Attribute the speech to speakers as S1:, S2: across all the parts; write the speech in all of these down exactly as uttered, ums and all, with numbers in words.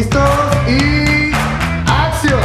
S1: ¿Listos? Y ¡acción!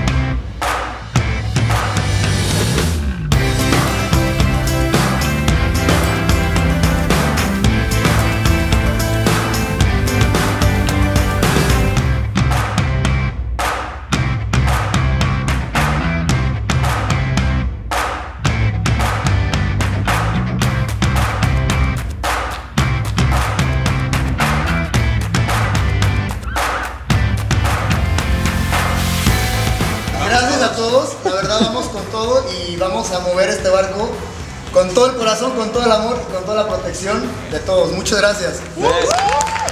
S1: Gracias a todos, la verdad vamos con todo y vamos a mover este barco con todo el corazón, con todo el amor, con toda la protección de todos. Muchas gracias.
S2: Yes.